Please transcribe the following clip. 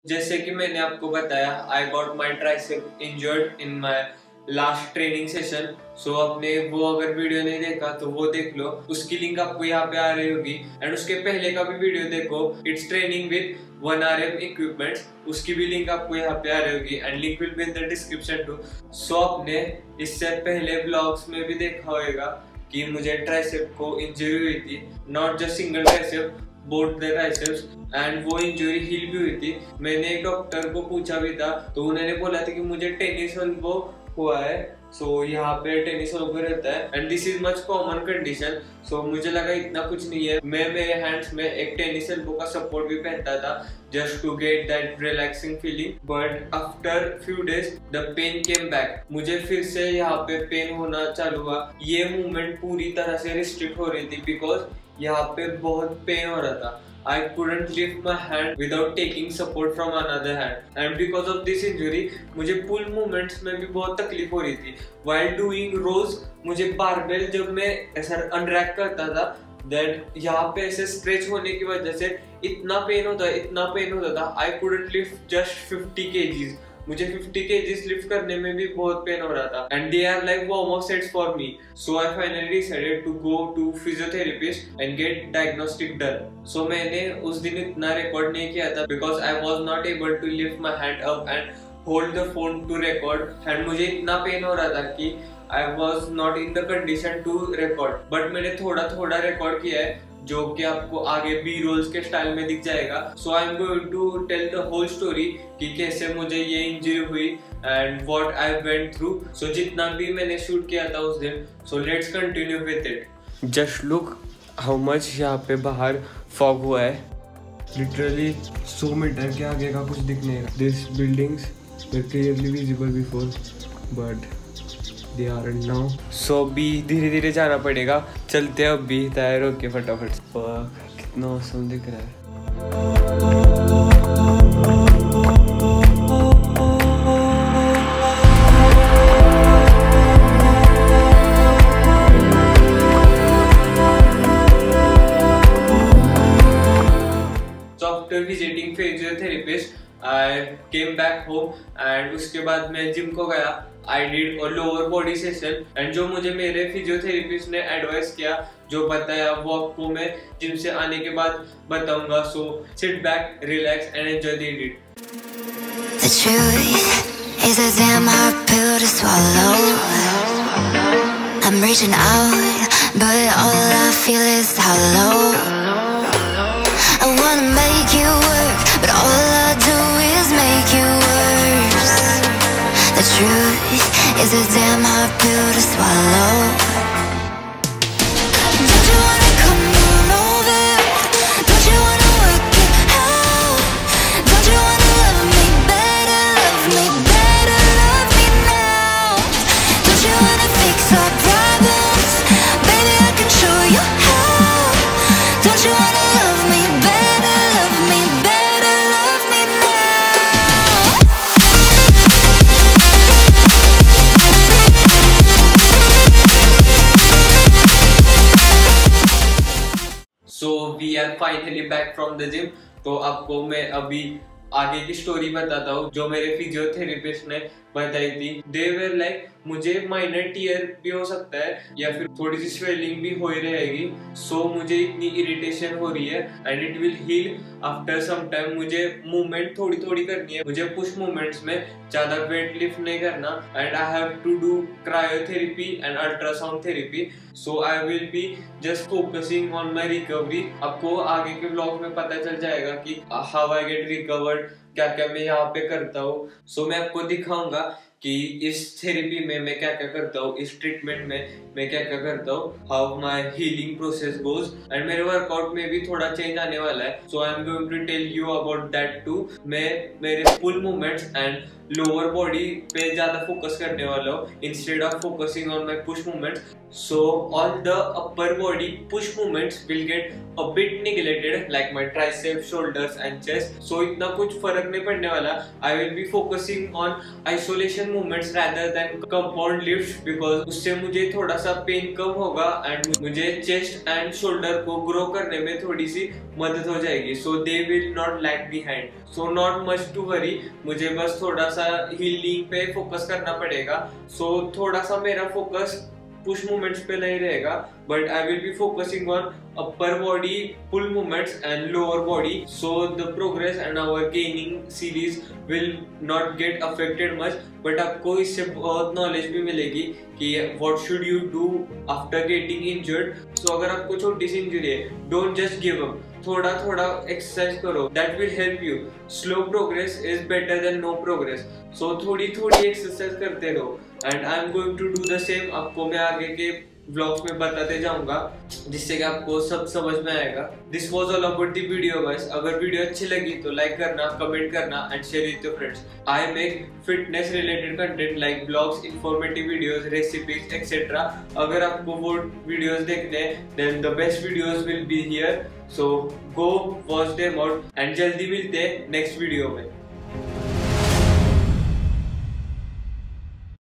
जैसे कि मैंने आपको बताया, I got my tricep injured in my last training session. So आपने वो अगर वीडियो नहीं देखा तो वो देख लो, उसकी लिंक आपको यहाँ पे आ रही होगी। एंड उसके पहले का भी वीडियो देखो, it's training with 1RM equipments, उसकी भी लिंक आपको यहाँ पे आ रही होगी and link will be in the description too. So आपने इससे पहले ब्लॉग्स में भी देखा होगा कि मुझे ट्राइसेप को इंजरी हुई थी, not just single tricep, both the triceps, and वो इंजरी हील भी हुई थी। मैंने एक डॉक्टर को पूछा भी था तो उन्होंने बोला था कि मुझे टेनिस एल्बो हुआ है। सो यहाँ पे टेनिस एल्बो रहता है and this is much common condition. So मुझे लगा इतना कुछ नहीं है। मैं मेरे हैंड्स में एक टेनिस एल्बो का सपोर्ट भी पहनता था just to get that relaxing feeling, but after few days the pain came back. मुझे फिर से यहाँ पे पेन होना चालू हुआ। ये मूवमेंट पूरी तरह से रिस्ट्रिक्ट हो रही थी बिकॉज यहाँ पे बहुत पेन हो रहा था। I couldn't lift my hand without taking support from another hand, and because of this injury मुझे पुल मूवमेंट्स में भी बहुत तकलीफ हो रही थी। While doing rows मुझे बारबेल जब मैं ऐसा अनरैक करता था, दैट यहाँ पे ऐसे स्ट्रेच होने की वजह से इतना पेन होता था। I couldn't lift just 50 kgs। मुझे 50 kgs लिफ्ट करने में भी बहुत पेन हो रहा था and they are like warm up sets for me. So I finally decided to go to physiotherapist and get diagnostic done. So मैंने उस दिन इतना रिकॉर्ड नहीं किया था because I was not able to lift my hand up and hold the phone to record, and मुझे इतना pain हो रहा था कि I was not in the condition to record. But मैंने थोड़ा थोड़ा रिकॉर्ड किया है जो कि आपको आगे बी रोल्स के स्टाइल में दिख जाएगा। So I am going to tell the whole story कि कैसे मुझे ये इंजरी हुई and what I went through. So जितना भी मैंने शूट किया था उस दिन, so let's continue with it. Just look how much यहाँ पे बाहर फॉग हुआ है। लिटरली 100 मीटर के आगे का कुछ दिख नहीं रहा। This buildings were clearly visible before but they aren't now। So अभी धीरे धीरे जाना पड़ेगा। चलते हैं अभी, तैयार होके फटाफट। कितना औसम दिख रहा है। So after visiting physiotherapist, I came back home and उसके बाद मैं जिम को गया। I did a lower body session and जो मुझे मेरे फिजियोथेरेपिस्ट ने एडवाइस किया, जो बताया, वो आपको मैं जिम से आने के बाद बताऊंगा। So sit back, relax and enjoy the edit। The truth is a damn hard pill to swallow. I'm reaching out, but all I feel is hollow. I wanna make you work, but all I do is make you worse. The truth is a damn hard pill to swallow. Don't you wanna come on over? Don't you wanna work it out? Don't you wanna love me better, love me better, love me now? Don't you wanna fix our problems? Baby, I can show you how. Don't you wanna love me better, love me better, love me now? So we are finally back from the gym। तो आपको मैं अभी आगे की story बताता हूँ जो मेरे फिजियोथेरेपिस्ट ने बताई थी। दे वर लाइक मुझे माइनर टीयर भी हो सकता है या फिर थोड़ी सी स्वेलिंग भी हो ही रहेगी। सो मुझे इतनी इरिटेशन हो रही है and it will heal after some time. मुझे मूवमेंट थोड़ी थोड़ी करनी है, मुझे पुश मूवमेंट्स में ज्यादा वेट लिफ्ट नहीं करना and I have to do cryotherapy and ultrasound therapy. So I will be just focusing on my recovery. आपको आगे के ब्लॉग में पता चल जाएगा कि हाउ आई गेट रिकवर्ड, क्या क्या मैं यहाँ पे करता हूँ। सो मैं आपको दिखाऊंगा कि इस थेरेपी में मैं क्या क्या करता हूँ, इस ट्रीटमेंट में मैं क्या क्या करता हूँ, how my healing process goes. And मेरे वर्कआउट में भी थोड़ा चेंज आने वाला है। So I am going to tell you about that too. मैं मेरे pull movements and lower body पे ज्यादा फोकस करने वाला हूँ instead of focusing on my push movements. So all the upper body push movements will get a bit neglected, like my triceps, shoulders and chest. So इतना कुछ फर्क नहीं पड़ने वाला. I will be focusing on isolation movements rather than compound lifts, because उससे मुझे थोड़ा सा पेन कम होगा and मुझे chest and shoulder को grow करने में थोड़ी सी मदद हो जाएगी. So they will not lag behind. So not much to worry. मुझे बस थोड़ा सा healing पे focus करना पड़ेगा. So थोड़ा सा मेरा focus push movements पे नहीं रहेगा, but I will be focusing on upper body pull movements and lower body, so the progress and our gaining series will not get affected much. but आपको इससे बहुत knowledge भी मिलेगी कि what should you do after getting injured. so अगर आपको छोटी सी injury है, don't just give up. थोड़ा थोड़ा एक्सरसाइज करो, that will help you. slow progress is better than no progress. so थोड़ी थोड़ी एक्सरसाइज करते रहो and I am going to do the same. आपको मैं आगे के व्लॉग्स में बताते जाऊंगा, जिससे कि आपको सब समझ में आएगा. This was all about the video guys. अगर वीडियो अच्छी लगी तो लाइक करना, कमेंट करना and share with your friends. I make fitness related content like vlogs, informative videos, recipes etcetera. अगर आपको वो वीडियोस देखने हैं then the best videos will be here. So go watch them out and जल्दी मिलते हैं next video में.